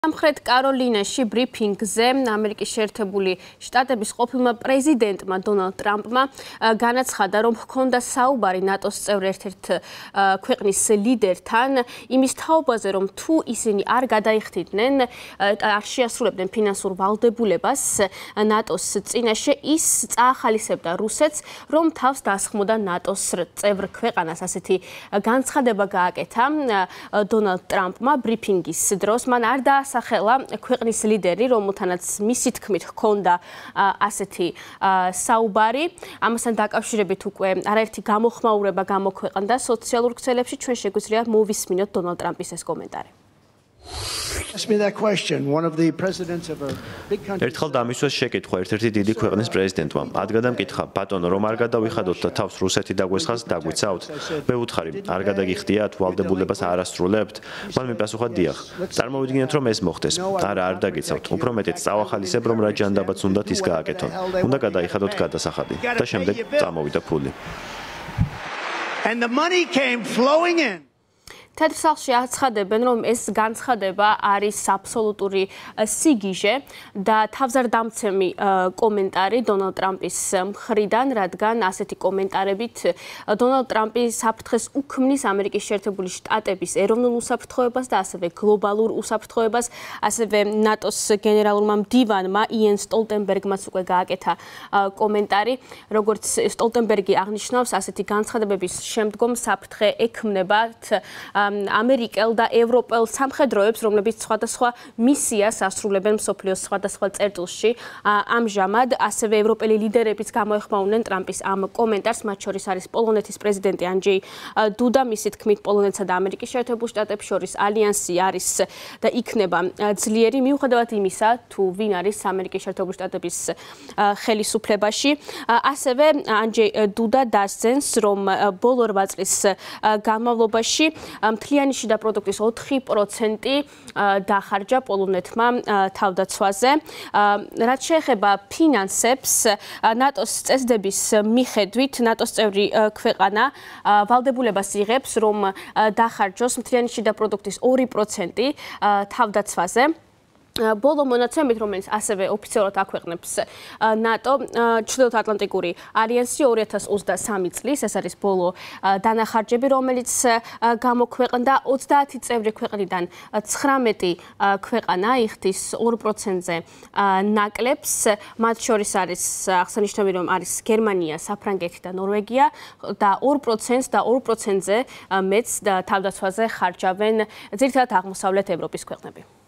სამხრეთ კაროლინაში ბრიფინგზე ამერიკის შეერთებული შტატების ყოფილმა პრეზიდენტმა დონალდ ტრამპმა განაცხადა, რომ ჰქონდა საუბარი ნატოს წევრ ერთ-ერთ ქვეყნის ლიდერთან იმის თაობაზე, რომ თუ ისინი არ გადაიხდიდნენ, არ შეასრულებდნენ ფინანსურ ვალდებულებას ნატოს წინაშე, ის წაახალისებდა რუსეთს, რომ თავს დასხმოდა ნატოს წევრ ქვეყანას. ასეთი განცხადება გააკეთა დონალდ ტრამპმა ბრიფინგის დროს. მან არ სახელა ქვეყნის ლიდერი, რომელთანაც მისი თქმით ჰქონდა ასეთი საუბარი. ამასთან დაკავშირებით უკვე არაერთი გამოხმაურება გამოქვეყნდა სოციალურ ქსელებში. ჩვენ შეგვიძლია მოვისმინოთ დონალდ ტრამპის ეს კომენტარი. ერთხელ დამისვეს შეკითხვა ერთ-ერთი დიდი ქვეყნის პრეზიდენტმა. ადგა და მკითხა, ბატონო, რომ არ გადავიხადოთ და თავს რუსეთი დაგვესხას, დაგვიცავთ? მე ვუთხარი, არ გადაგიხდიათ, ვალდებულებას არ ასრულებთ? მან მიპასუხა, დიახ. წარმოვიდგინეთ, რომ ეს მოხდეს. არა, არ დაგიცავთ. უფრო მეტიც წაახალისებ, რომ რა ჯანდაბაც უნდათ ის გააკეთონ. უნდა გადაიხადოთ გადასახადი და შემდეგ წამოვიდა ფული. თეთრ სახლში აცხადებენ, რომ ეს განცხადება არის აბსოლუტური სიგიჟე და თავზარდამცემი კომენტარი დონალდ ტრამპის მხრიდან, რადგან ასეთი კომენტარებით დონალდ ტრამპი საფრთხეს უქმნის ამერიკის შეერთებული შტატების ეროვნულ უსაფრთხოებას და ასევე გლობალურ უსაფრთხოებას. ასევე ნატოს გენერალურმა მდივანმა იენ სტოლტენბერგმაც უკვე გააკეთა კომენტარი. როგორც სტოლტენბერგი აღნიშნავს, ასეთი განცხადებების შემდგომ საფრთხე ექმნებათ ამერიკელ და ევროპელ სამხედროებს, რომლებიც სხვადასხვა მისიას ასრულებენ მსოფლიოს სხვადასხვა წერტილში. ამჟამად ასევე ევროპელი ლიდერებიც გამოეხმაურნენ ტრამპის ამ კომენტარს, მათ შორის არის პოლონეთის პრეზიდენტი ანჯეი დუდა. მისი თქმით, პოლონეთსა და ამერიკის შეერთებულ შტატებს შორის ალიანსი არის და იქნება ძლიერი, მიუხედავად იმისა, თუ ვინ არის ამერიკის შეერთებული შტატების ხელისუფლებაში. ასევე ანჯეი დუდა დასძენს, რომ ბოლო 8 წლის განმავლობაში მთლიანი შიდა პროდუქტის 4% დახარჯა პოლონეთმა თავდაცვაზე. რაც შეეხება ფინანსებს, ნატოს წესდების მიხედვით, ნატოს წევრი ქვეყანა ვალდებულებას იღებს, რომ დახარჯოს მთლიანი შიდა პროდუქტის 2% თავდაცვაზე. ბოლო მონაცემით, რომელიც ასევე ოფიციალურად აქვეყნებს NATO, ჩრდილოატლანტიკური ალიანსი 2023 წლის, ეს არის ბოლო დანახარჯები, რომელიც გამოქვეყნდა 30 წევრი ქვეყნიდან 19 ქვეყანა იხდის 2%-ზე ნაკლებს. მათ შორის არის აღსანიშნავი, რომ არის გერმანია, საფრანგეთი და ნორვეგია და 2% და 2%-ზე მეც თავდაცვაზე ხარჯავენ ძირითადად აღმოსავლეთ ევროპის ქვეყნები.